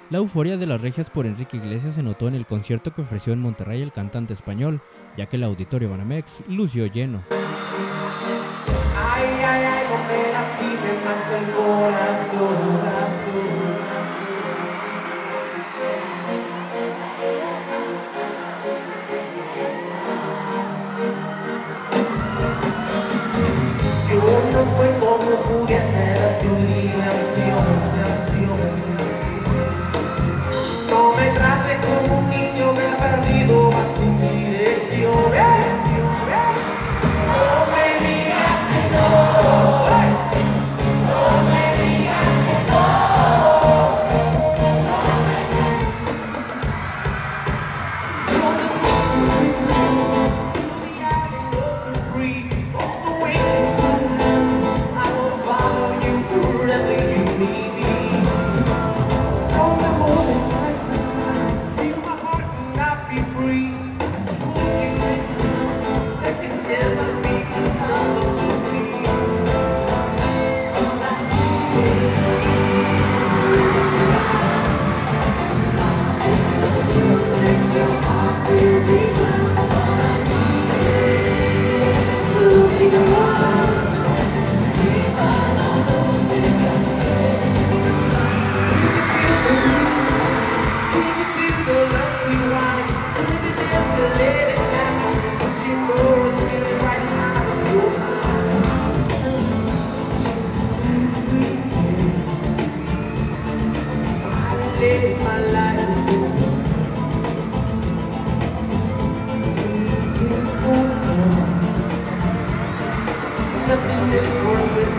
La euforia de las regias por Enrique Iglesias se notó en el concierto que ofreció en Monterrey el cantante español, ya que el auditorio Banamex lució lleno. Ay, ay, ay, no me lastime más el corazón. Yo no soy como Julieta, tu liberación. No me trate como un niño que ha perdido a su dirección. No me digas que no. No me digas que no. Nothing is perfect.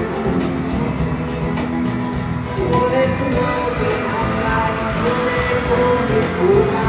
Don't let the world get outside. Don't let it go before